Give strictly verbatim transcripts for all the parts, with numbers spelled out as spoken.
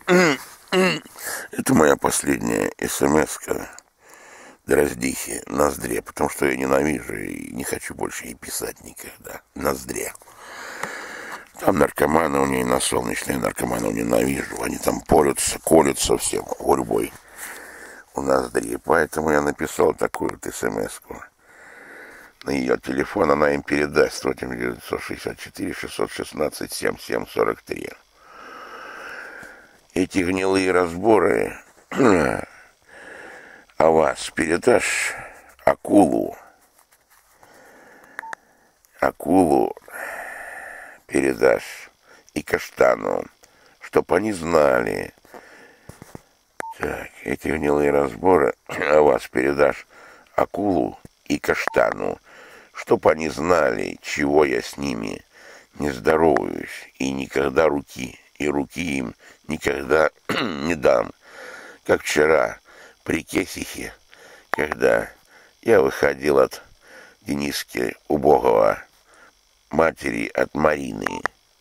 Это моя последняя смс-ка Дроздихе Ноздре, потому что я ненавижу и не хочу больше ей писать никогда. Ноздре. Там наркоманы у нее на солнечные, наркоманы ненавижу. Они там порются, колются всем гурьбой у Ноздре. Поэтому я написал такую вот смс-ку. На ее телефон она им передаст. восемь девятьсот шестьдесят четыре шестьсот шестнадцать семьдесят семь сорок три. Эти гнилые разборы о вас передашь акулу. Акулу передашь и каштану, чтоб они знали. Так, эти гнилые разборы о вас передашь акулу и каштану, чтоб они знали, чего я с ними не здороваюсь и никогда руки, и руки им никогда не дам. Как вчера при Кесихе, когда я выходил от Дениски убогого, матери от Марины,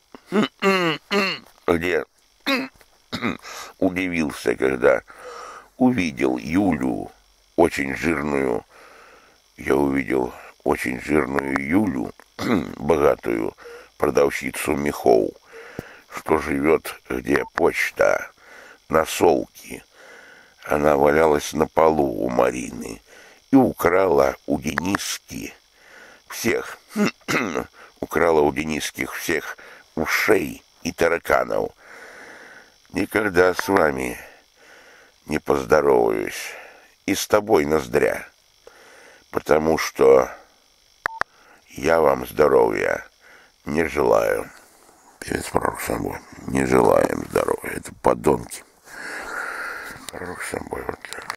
где удивился, когда увидел Юлю, очень жирную, я увидел очень жирную Юлю, богатую продавщицу мехов, что живет, где почта, на Солке. Она валялась на полу у Марины и украла у Дениски всех, украла у Дениских всех ушей и тараканов. Никогда с вами не поздороваюсь. И с тобой, Ноздря. Потому что я вам здоровья не желаю. Певец Пророк Самбой. Не желаем здоровья. Это подонки. Пророк Самбой. Вот так.